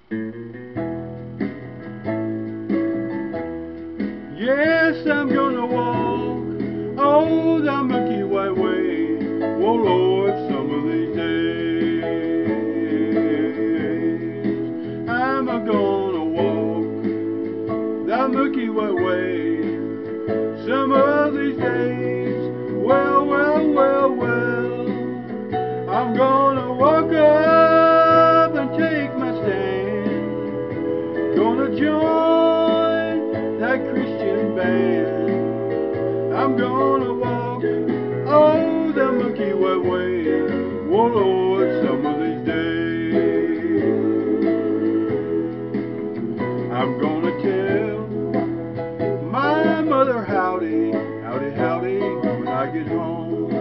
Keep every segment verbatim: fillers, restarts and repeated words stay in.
Yes, I'm gonna walk oh the Milky Way way. Oh Lord, some of these days I'm a gonna walk the Milky Way way. Some of these days, well, well, well, well, I'm gonna walk up and take my stand. Gonna join that Christian band. I'm gonna walk, oh, the Milky Way way. Oh Lord, some of these days I'm gonna tell my mother howdy, howdy, howdy when I get home.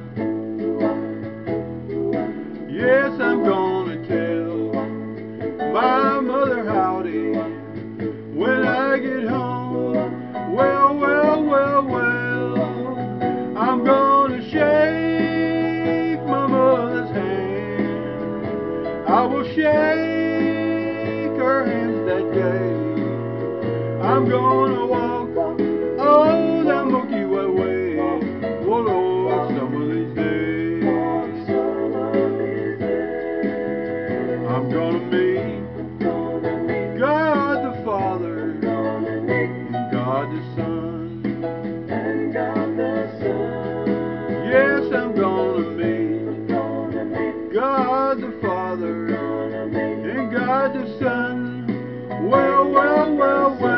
Yes, I'm gonna tell my mother howdy when I get home. Well, well, well, well, I'm gonna shake my mother's hand. I will shake her hands that day. I'm gonna walk, oh, the Milky Way way. Oh Lord, some of these days I'm gonna meet God the Father and God the Son. Yes, I'm gonna meet God the Father and God the Son. Well, well, well, well.